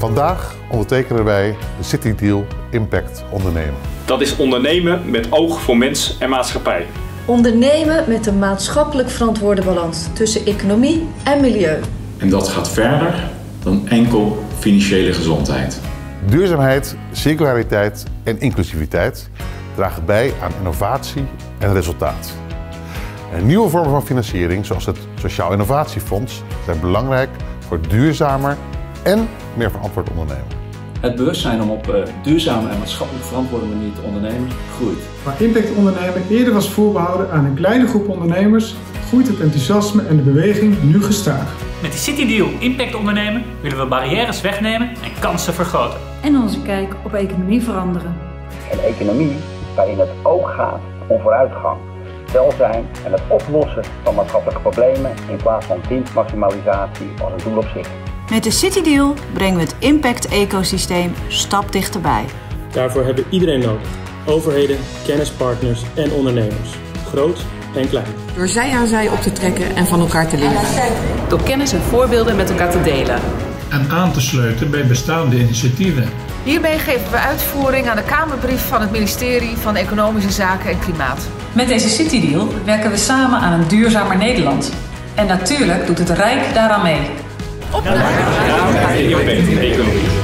Vandaag ondertekenen wij de City Deal Impact Ondernemen. Dat is ondernemen met oog voor mens en maatschappij. Ondernemen met een maatschappelijk verantwoorde balans tussen economie en milieu. En dat gaat verder dan enkel financiële gezondheid. Duurzaamheid, circulariteit en inclusiviteit dragen bij aan innovatie en resultaat. En nieuwe vormen van financiering, zoals het Sociaal Innovatiefonds, zijn belangrijk voor duurzamer en meer verantwoord ondernemen. Het bewustzijn om op duurzame en maatschappelijk verantwoorde manier te ondernemen groeit. Waar impactondernemen eerder was voorbehouden aan een kleine groep ondernemers, groeit het enthousiasme en de beweging nu gestaag. Met de City Deal Impact Ondernemen willen we barrières wegnemen en kansen vergroten. En onze kijk op economie veranderen. Een economie waarin het oog gaat om vooruitgang, welzijn en het oplossen van maatschappelijke problemen in plaats van winstmaximalisatie als een doel op zich. Met de City Deal brengen we het impact-ecosysteem stap dichterbij. Daarvoor hebben we iedereen nodig. Overheden, kennispartners en ondernemers. Groot en klein. Door zij aan zij op te trekken en van elkaar te leren. Door kennis en voorbeelden met elkaar te delen. En aan te sluiten bij bestaande initiatieven. Hiermee geven we uitvoering aan de Kamerbrief van het ministerie van Economische Zaken en Klimaat. Met deze City Deal werken we samen aan een duurzamer Nederland. En natuurlijk doet het Rijk daaraan mee. Op naar de economie.